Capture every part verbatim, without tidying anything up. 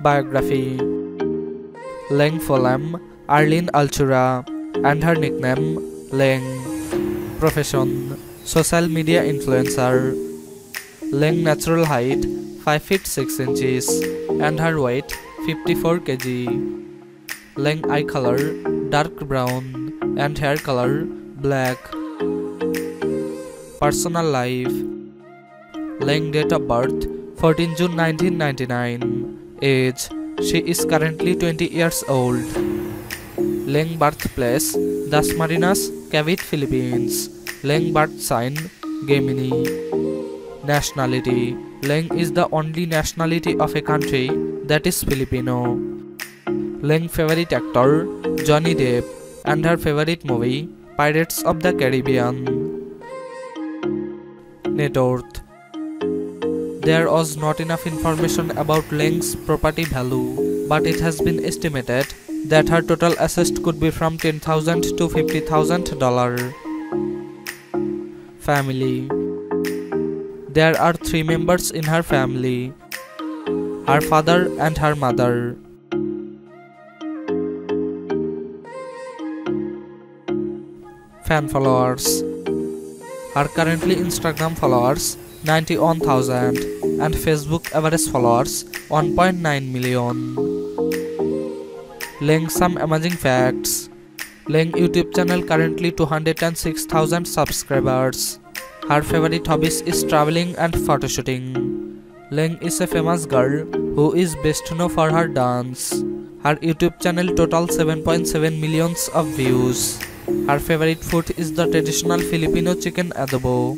Biography. Leng Folam, Arlene Altura, and her nickname Leng. Profession: social media influencer. Leng natural height five feet six inches and her weight fifty-four kilograms. Leng eye color dark brown and hair color black. Personal life. Leng date of birth fourteenth June nineteen ninety-nine. Age: she is currently twenty years old. Leng birthplace Dasmariñas, Cavite, Philippines. Leng birth sign Gemini. Nationality: Leng is the only nationality of a country that is Filipino. Leng favorite actor Johnny Depp and her favorite movie Pirates of the Caribbean. Net worth. There was not enough information about Leng's property value, but it has been estimated that her total assets could be from ten thousand to fifty thousand dollars. Family. There are three members in her family: her father and her mother. Fan followers. Her currently Instagram followers ninety-one thousand and Facebook average followers one point nine million. Leng some amazing facts. Leng YouTube channel currently two hundred six thousand subscribers. Her favorite hobbies is traveling and photoshooting. Leng is a famous girl who is best known for her dance. Her YouTube channel totals seven point seven millions of views. Her favorite food is the traditional Filipino chicken adobo.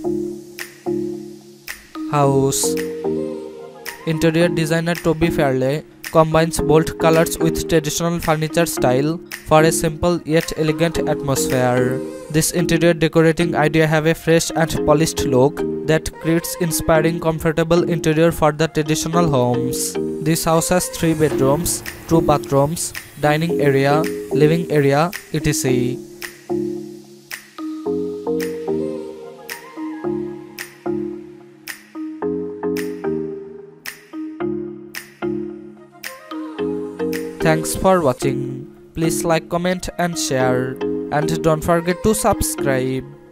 House. Interior designer Toby Fairley combines bold colors with traditional furniture style for a simple yet elegant atmosphere. This interior decorating idea have a fresh and polished look that creates inspiring comfortable interior for the traditional homes. This house has three bedrooms, two bathrooms, dining area, living area, et cetera. Thanks for watching. Please like, comment and share, and don't forget to subscribe.